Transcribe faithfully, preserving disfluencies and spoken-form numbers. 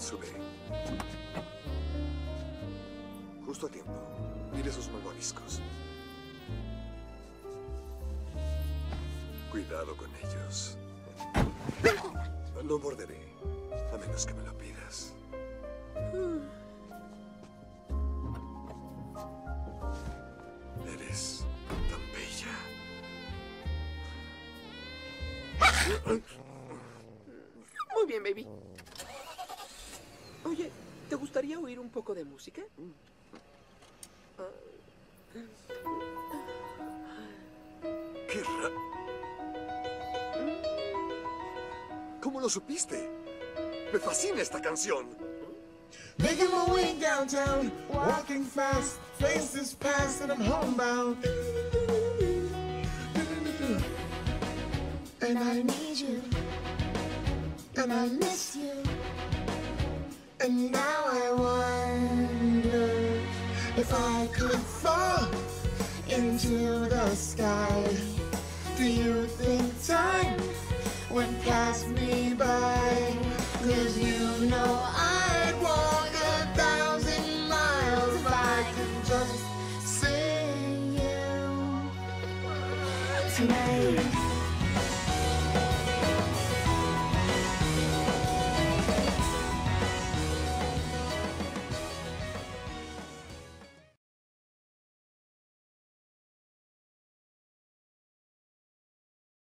Sube. Justo a tiempo. Mire esos malvaviscos. Cuidado con ellos. No morderé, a menos que me lo pidas. Eres tan bella. Muy bien, baby. Oye, ¿te gustaría oír un poco de música? ¡Qué ra... ¿Cómo lo supiste? Me fascina esta canción. Making my way downtown, walking fast, faces past and I'm homebound. And I need you, and I miss you. And now I wonder if I could fall into the sky. Do you think time went past me by? 'Cause you